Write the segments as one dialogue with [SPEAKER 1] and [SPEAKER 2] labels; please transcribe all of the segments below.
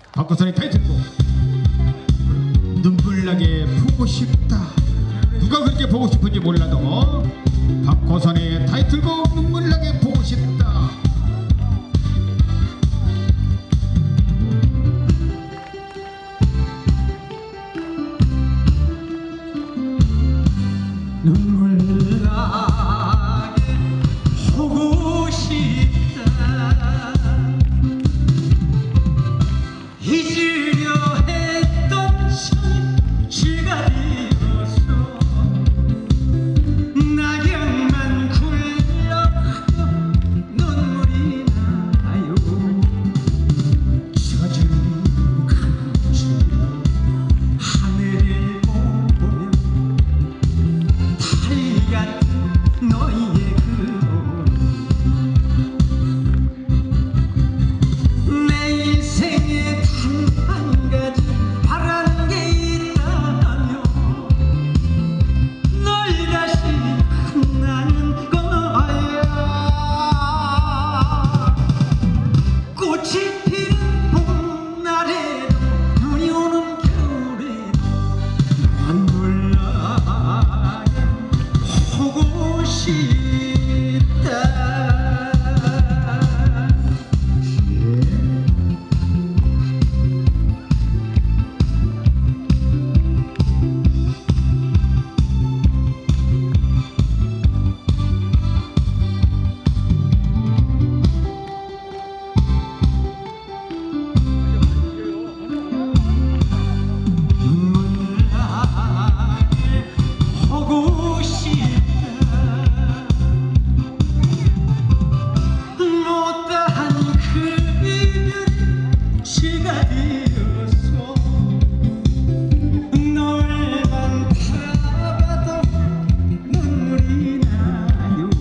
[SPEAKER 1] 박고선의 타이틀곡 눈물나게 보고 싶다. 누가 그렇게 보고 싶은지 몰라도 박고선의 타이틀곡 눈물나게 보고 싶다.
[SPEAKER 2] 눈물나게 보고 싶다. 잊으려 했던 시가 되어서 낙엽만 굴러가도 눈물이 나요. 젖은 감추며 하늘을 보며 달리 같은 너희의 내 인생에 단 한 가지 바라는 게 있다면 널 다시 만나는 거야. 꽃이 피는 봄날에도 눈이 오는 겨울에도 눈물나게 보고 싶다. 보고 싶다. 못다한 그 이별이 시가 되어서 너만 바라봐도 눈물이 나요.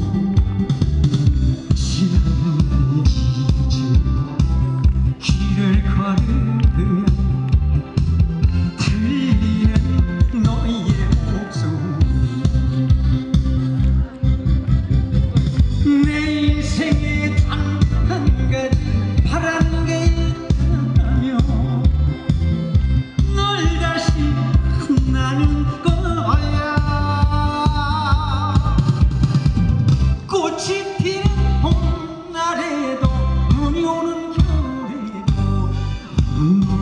[SPEAKER 2] 지난 날 잊으려 길을 걸으면 들리는 너희의 내 인생에 단 한 가지 바라는 게 있다면 널 다시 만나는 거야. 꽃이 피는 봄날에도 눈이 오는 겨울에도